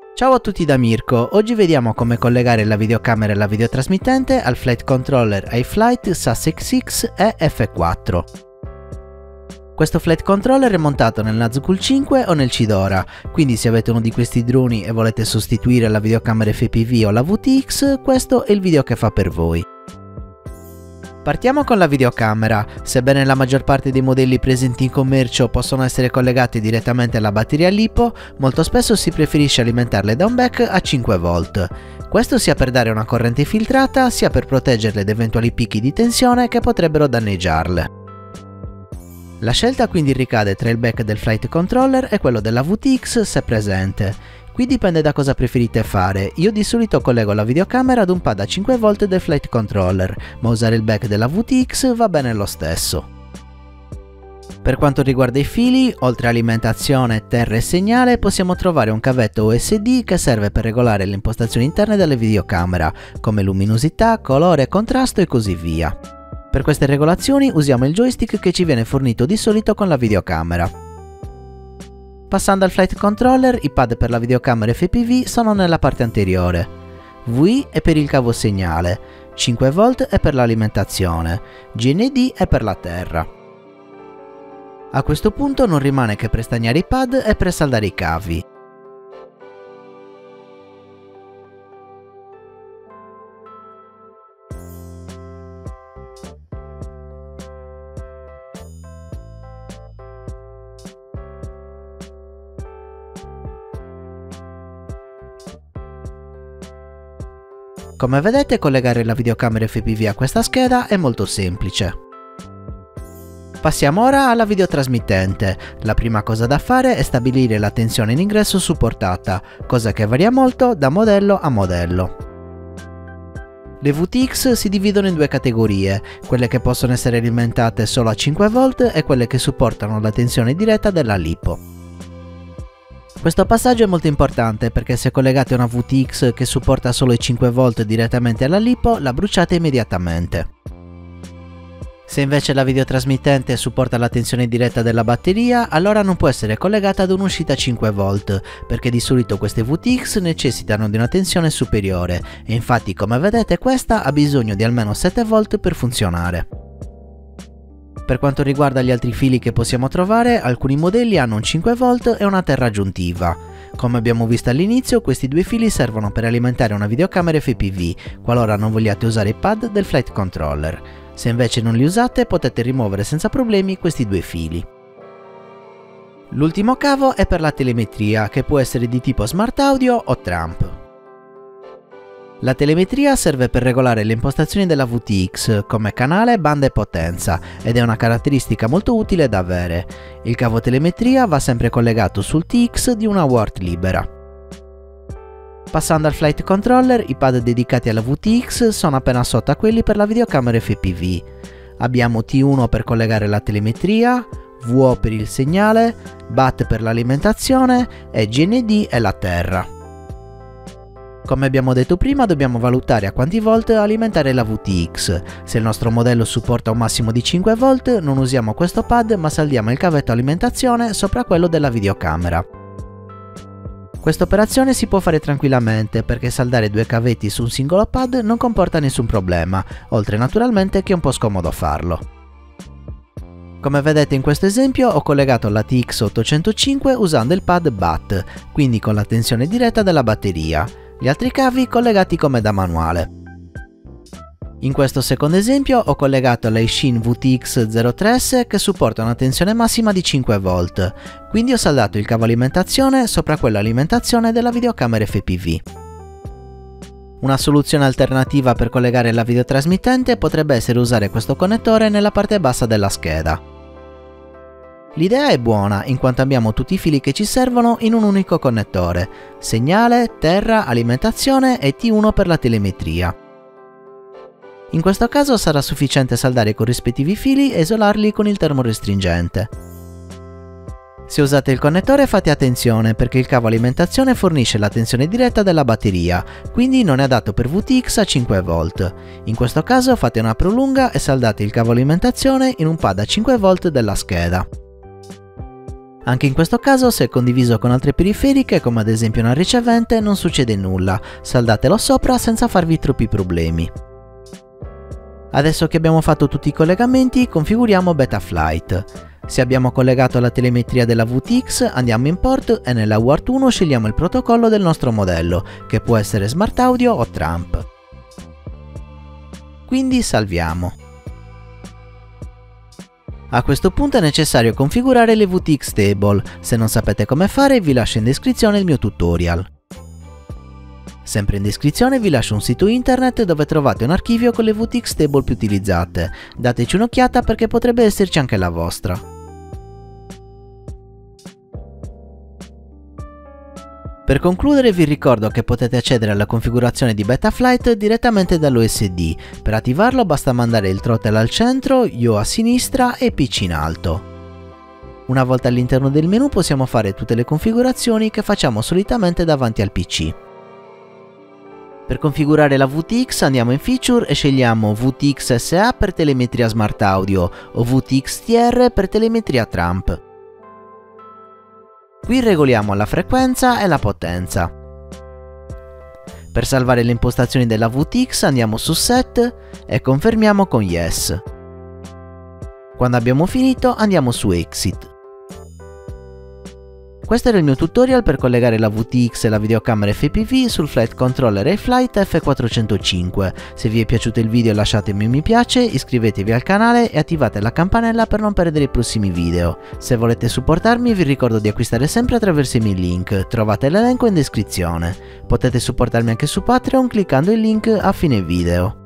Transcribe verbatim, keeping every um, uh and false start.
Ciao a tutti da Mirko, oggi vediamo come collegare la videocamera e la videotrasmittente al Flight Controller iFlight S A S X X e F quattro. Questo Flight Controller è montato nel Nazgul cinque o nel Cidora, quindi se avete uno di questi droni e volete sostituire la videocamera F P V o la V T X, questo è il video che fa per voi. Partiamo con la videocamera. Sebbene la maggior parte dei modelli presenti in commercio possono essere collegati direttamente alla batteria LiPo, molto spesso si preferisce alimentarle da un back a cinque volt. Questo sia per dare una corrente filtrata, sia per proteggerle da eventuali picchi di tensione che potrebbero danneggiarle. La scelta quindi ricade tra il back del Flight Controller e quello della V T X se presente. Qui dipende da cosa preferite fare. Io di solito collego la videocamera ad un pad a cinque volt del Flight Controller, ma usare il back della V T X va bene lo stesso. Per quanto riguarda i fili, oltre a alimentazione, terra e segnale, possiamo trovare un cavetto U S D che serve per regolare le impostazioni interne della videocamera, come luminosità, colore, contrasto e così via. Per queste regolazioni usiamo il joystick che ci viene fornito di solito con la videocamera. Passando al Flight Controller, i pad per la videocamera F P V sono nella parte anteriore. V I è per il cavo segnale, cinque volt è per l'alimentazione, G N D è per la terra. A questo punto non rimane che prestagnare i pad e presaldare i cavi. Come vedete, collegare la videocamera F P V a questa scheda è molto semplice. Passiamo ora alla videotrasmittente. La prima cosa da fare è stabilire la tensione in ingresso supportata, cosa che varia molto da modello a modello. Le V T X si dividono in due categorie, quelle che possono essere alimentate solo a cinque volt e quelle che supportano la tensione diretta della LiPo. Questo passaggio è molto importante perché se collegate una V T X che supporta solo i cinque volt direttamente alla LiPo, la bruciate immediatamente. Se invece la videotrasmittente supporta la tensione diretta della batteria, allora non può essere collegata ad un'uscita cinque volt, perché di solito queste V T X necessitano di una tensione superiore, e infatti come vedete questa ha bisogno di almeno sette volt per funzionare. Per quanto riguarda gli altri fili che possiamo trovare, alcuni modelli hanno un cinque volt e una terra aggiuntiva. Come abbiamo visto all'inizio, questi due fili servono per alimentare una videocamera F P V, qualora non vogliate usare i pad del Flight Controller. Se invece non li usate, potete rimuovere senza problemi questi due fili. L'ultimo cavo è per la telemetria, che può essere di tipo Smart Audio o Tramp. La telemetria serve per regolare le impostazioni della V T X, come canale, banda e potenza, ed è una caratteristica molto utile da avere. Il cavo telemetria va sempre collegato sul T X di una U A R T libera. Passando al Flight Controller, i pad dedicati alla V T X sono appena sotto a quelli per la videocamera F P V. Abbiamo T uno per collegare la telemetria, V O per il segnale, B A T per l'alimentazione e G N D e la terra. Come abbiamo detto prima, dobbiamo valutare a quanti volt alimentare la V T X. Se il nostro modello supporta un massimo di cinque volt, non usiamo questo pad ma saldiamo il cavetto alimentazione sopra quello della videocamera. Questa operazione si può fare tranquillamente perché saldare due cavetti su un singolo pad non comporta nessun problema, oltre naturalmente che è un po' scomodo farlo. Come vedete in questo esempio ho collegato la T X ottocentocinque usando il pad B A T, quindi con la tensione diretta della batteria. Gli altri cavi collegati come da manuale. In questo secondo esempio ho collegato l'iShin V T X zero tre S che supporta una tensione massima di cinque volt, quindi ho saldato il cavo alimentazione sopra quello alimentazione della videocamera F P V. Una soluzione alternativa per collegare la videotrasmittente potrebbe essere usare questo connettore nella parte bassa della scheda. L'idea è buona in quanto abbiamo tutti i fili che ci servono in un unico connettore, segnale, terra, alimentazione e T uno per la telemetria. In questo caso sarà sufficiente saldare i corrispettivi fili e isolarli con il termorestringente. Se usate il connettore fate attenzione perché il cavo alimentazione fornisce la tensione diretta della batteria, quindi non è adatto per V T X a cinque volt. In questo caso fate una prolunga e saldate il cavo alimentazione in un pad a cinque volt della scheda. Anche in questo caso, se è condiviso con altre periferiche, come ad esempio una ricevente, non succede nulla, saldatelo sopra senza farvi troppi problemi. Adesso che abbiamo fatto tutti i collegamenti, configuriamo Betaflight. Se abbiamo collegato la telemetria della V T X, andiamo in port e nella U A R T uno scegliamo il protocollo del nostro modello, che può essere Smart Audio o Tramp. Quindi salviamo. A questo punto è necessario configurare le V T X Table. Se non sapete come fare, vi lascio in descrizione il mio tutorial. Sempre in descrizione vi lascio un sito internet dove trovate un archivio con le V T X Table più utilizzate. Dateci un'occhiata perché potrebbe esserci anche la vostra. Per concludere vi ricordo che potete accedere alla configurazione di Betaflight direttamente dall'O S D. Per attivarlo basta mandare il throttle al centro, I O a sinistra e P C in alto. Una volta all'interno del menu possiamo fare tutte le configurazioni che facciamo solitamente davanti al P C. Per configurare la V T X andiamo in Feature e scegliamo V T X S A per telemetria Smart Audio o V T X T R per telemetria Tramp. Qui regoliamo la frequenza e la potenza. Per salvare le impostazioni della V T X andiamo su Set e confermiamo con Yes. Quando abbiamo finito andiamo su Exit. Questo era il mio tutorial per collegare la V T X e la videocamera F P V sul Flight Controller iFlight F quattrocentocinque. Se vi è piaciuto il video lasciatemi un mi piace, iscrivetevi al canale e attivate la campanella per non perdere i prossimi video. Se volete supportarmi vi ricordo di acquistare sempre attraverso i miei link, trovate l'elenco in descrizione. Potete supportarmi anche su Patreon cliccando il link a fine video.